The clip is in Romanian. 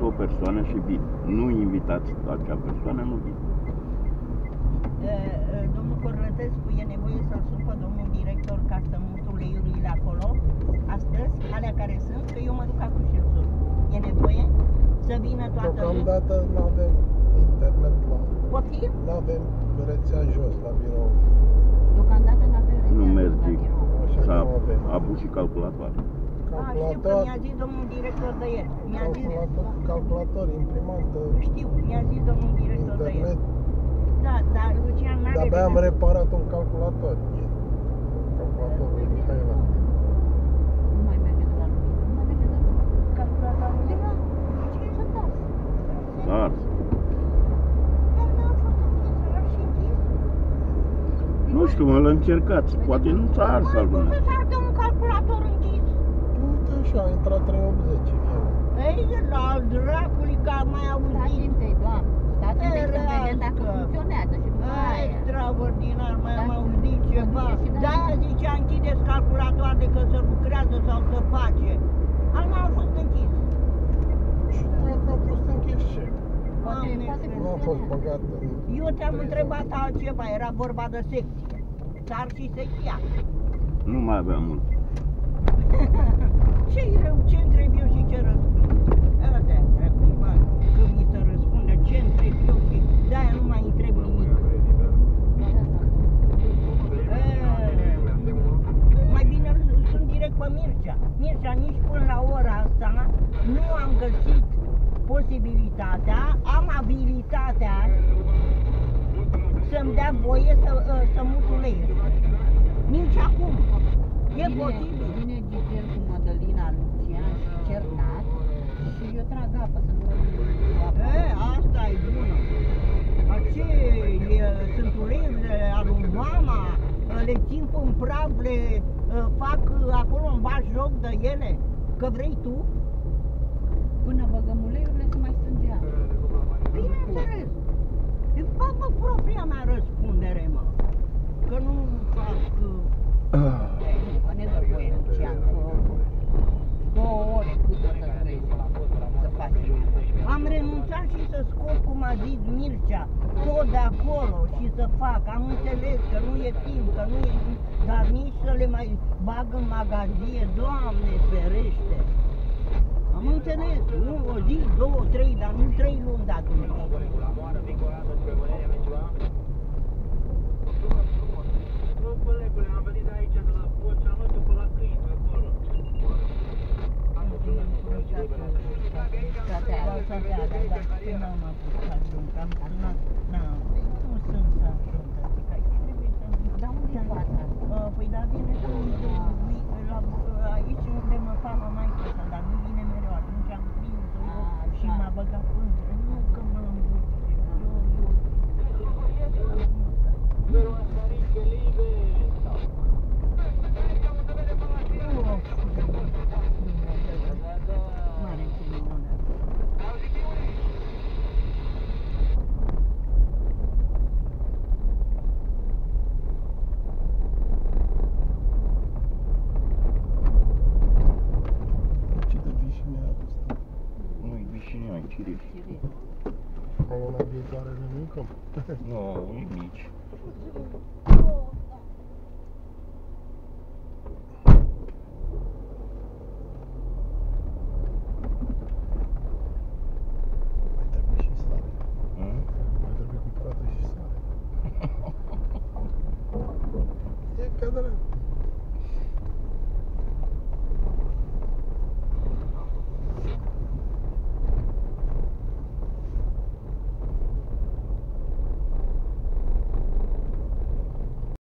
o persoană și vin. Nu invitați acea persoană, nu vin. Domnul Corlătescu, e nevoie să-l sun pe domnul director ca să mut uleiurile acolo, astăzi, alea care sunt, că eu mă duc acum și îl sun. E nevoie să vină toată lumea? Deocamdată nu avem internet la... Poftim? Nu avem rețea jos la birou. Deocamdată nu avem rețea Nu la merge. birou. Așa S-a nu avem. avut și calculatoare. Știu că mi-a zis domnul director de ieri. Mi-a zis, Calculator, imprimantă, știu, mi-a zis domnul director de ieri. internet. Da, dar Lucian n-are... De-abia am reparat un calculator. Calculatorul lui Mihaela. Nu mai merge de la lumină, nu mai merge de la Calculatorul de la... ce să dați? Dar Dar n-a fost închis, l-a și închis. nu știu, mă, l-încercați. Poate nu s-a ars al Cum lumea. să ardă un calculator închis? Uite așa, a intrat 380. Ei, la dracului, că am mai Stați auzit. întâi, doamne, stați întâi să vedem dacă Că- funcționează și după aia. Extraordinar, mai am Da. auzit ceva. Și da. De-aia zicea închideți calculatoare că se lucrează sau se face. Al meu a fost închis. Și dacă a fost închis ce? Poate Nu a fost băgat în... Eu te-am întrebat altceva, era vorba de secție. Dar și secția. Nu mai avea mult. Ce-i rău, ce întreb eu și ce răspund? Ăla cuiva, când mi se răspunde ce întreb eu și de-aia nu mai întreb nimic. Mai bine îl sun direct pe Mircea. Mircea, nici până la ora asta nu am găsit posibilitatea, am abilitatea să-mi dea voie să mut uleiul. Nici acum. E posibil. Vine Gigel cu Mădălina, Lucian și Cernat și eu trag apă să nu apă. Asta e bună. Sunt uleiurile lui mama, le țin în praf, le fac acolo, îmi bagi joc de ele, că vrei tu? Până băgăm uleiurile să mai strânge apă. Bineînțeles. E pe propria mea răspundere, mă. Că nu fac... Că ne dă voie, Lucian, că 2 ore cât o să crezi să faci. Am renunțat și să scot, cum a zis Mircea, tot de acolo și să fac. Am înțeles că nu e timp, că nu e... Dar nici să le mai bag în magazie, Doamne ferește! Am înțeles, nu, o zi, 2, 3, dar nu 3 luni de atunci. Păi da, vine aici unde mă fac maică, dar nu vine mereu, atunci am prins-o și m-a băgat pânză. Nu că mă îmbuce, mare ce minunat. Ce de vișinea asta? Nu-i vișinea, e ciriș. Au una viitoare de mică? Nu, e mici. Mai trebuie și sare. Hmm? Mai trebuie cumpărată și sare. E cadră.